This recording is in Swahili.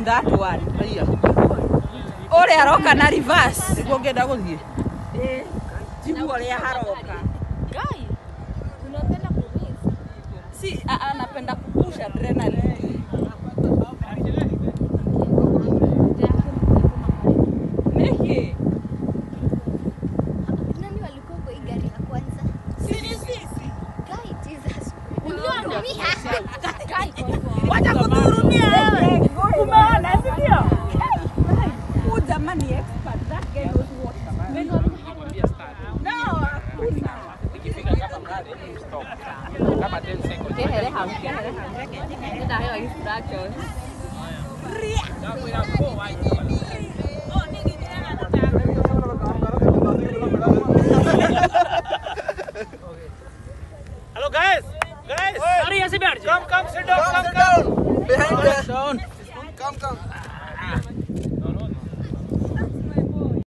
in that one. Ore aroka na reverse. Niguo ngenda guthie. Jibu ore haroka. Guy, unapenda kumiss? Si anapenda kupush adrenaline. Niki. Nani walikuwa kwa gari la kwanza? Sisi. Guy, Jesus. Unihurumia. Guy, Wacha kutuhurumia wewe. Umeona si ndio? Huyu jamani expert. That guy knows what. No, hakuna. Ikifika kama mradi stop. Kama 10 seconds. Kehere ham. Kita hayo instructions. Hello guys. Guys. Sorry, ऐसे बैठ जाओ. Come, sit down. Behind there. Down. Come.